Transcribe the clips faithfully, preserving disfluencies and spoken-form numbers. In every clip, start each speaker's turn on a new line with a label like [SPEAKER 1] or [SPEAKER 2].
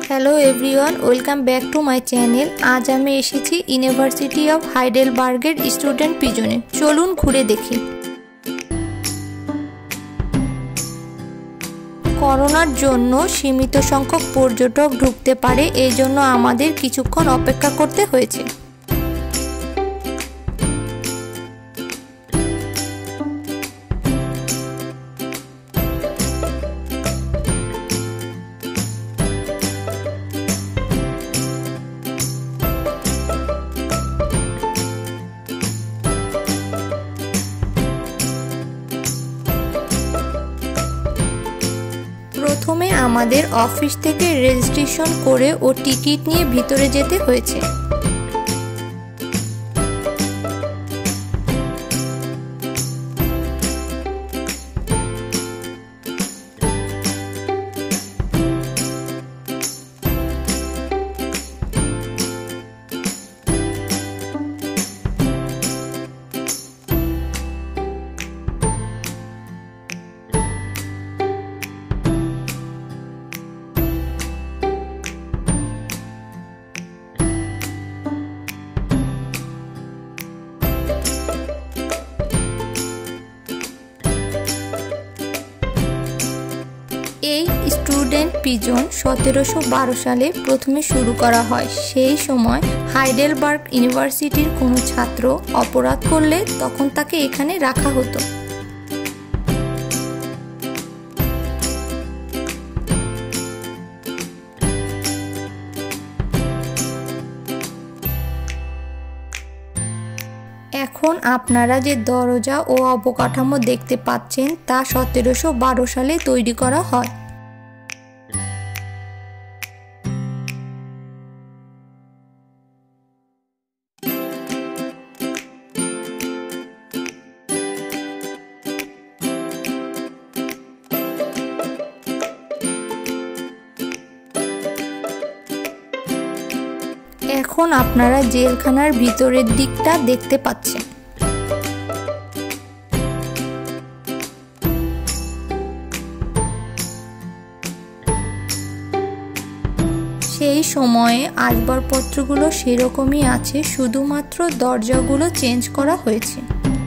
[SPEAKER 1] Hello everyone, welcome back to my channel. আজ আমি এসেছি ইউনিভার্সিটি অফ হাইডেলবার্গের স্টুডেন্ট পিজনে। চলুন ঘুরে দেখি। করোনার জন্য সীমিত সংখ্যক পর্যটক ঢুকতে পারে, এই জন্য আমাদের কিছুক্ষণ অপেক্ষা করতে হয়েছে। প্রথমে আমাদের অফিস থেকে রেজিস্ট্রেশন করে ও টিকিট নিয়ে ভিতরে যেতে হয়েছে। এই স্টুডেন্ট পিজন সতেরোশো বারো সালে প্রথমে শুরু করা হয়। সেই সময় হাইডেলবার্গ ইউনিভার্সিটির কোনো ছাত্র অপরাধ করলে তখন তাকে এখানে রাখা হতো। এখন আপনারা যে দরজা ও অবকাঠামো দেখতে পাচ্ছেন তা সতেরোশো বারো সালে তৈরি করা হয়। এখন আপনারা জেলখানার ভিতরের দিকটা দেখতে পাচ্ছেন। সেই সময়ে আসবাবপত্রগুলো সেরকমই আছে, শুধুমাত্র দরজাগুলো চেঞ্জ করা হয়েছে।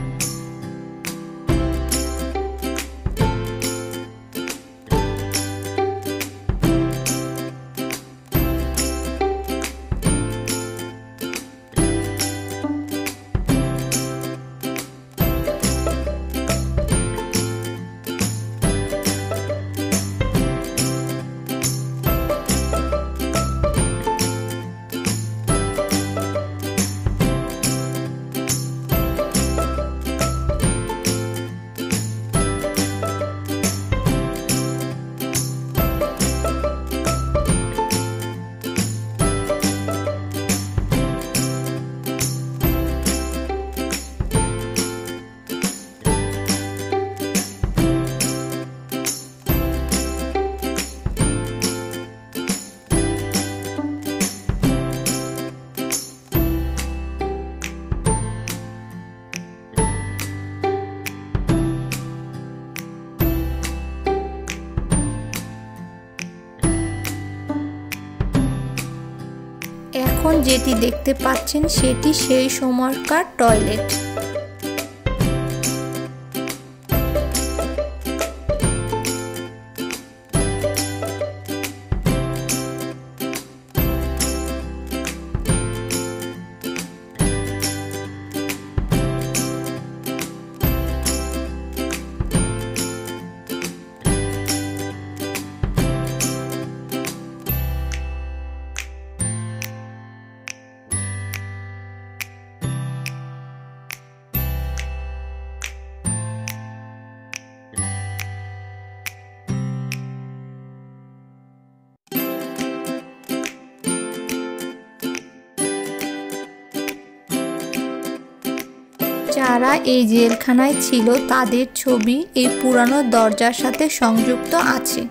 [SPEAKER 1] এখন যেটি দেখতে পাচ্ছেন সেটি সেই সময়কার টয়লেট। যারা এই জেলখানায় ছিল তাদের ছবি এই পুরানো দরজার সাথে সংযুক্ত আছে।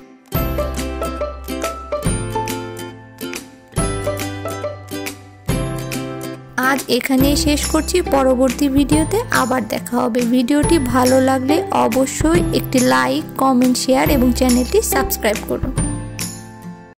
[SPEAKER 1] আজ এখানেই শেষ করছি, পরবর্তী ভিডিওতে আবার দেখা হবে। ভিডিওটি ভালো লাগলে অবশ্যই একটি লাইক, কমেন্ট, শেয়ার এবং চ্যানেলটি সাবস্ক্রাইব করুন।